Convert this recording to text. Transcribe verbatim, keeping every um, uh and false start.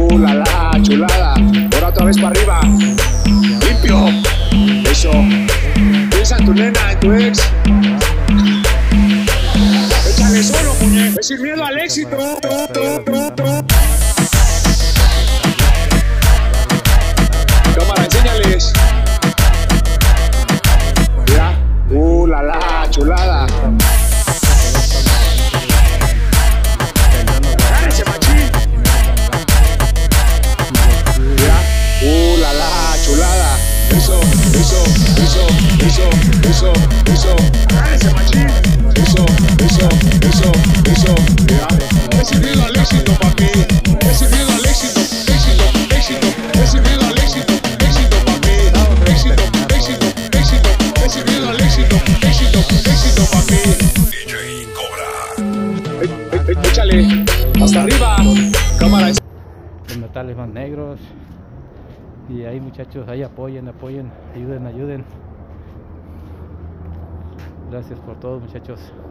Uh, la la, chulada. Ahora otra vez para arriba. Limpio. Eso. Piensa en tu nena, en tu ex. Échale solo, muñeco. Es sin miedo al éxito. Cámara, enséñales. Mira. Uh, la la, chulada. Agárrense, machín. Mira. Uh, la la, chulada. Eso, eso, eso, eso, eso, eso. Agárrense, machín. Eso, eso, eso, eso. Mira. He servido al éxito, papi. He servido al éxito, éxito, éxito. He servido al éxito, éxito, papi. Éxito, éxito, éxito. He servido al éxito, éxito, éxito, papi. D J Cobra. E- e- e- Échale. Hasta arriba. Cámara. Los metales más negros. Y ahí, muchachos, ahí apoyen, apoyen, ayuden, ayuden. Gracias por todo, muchachos.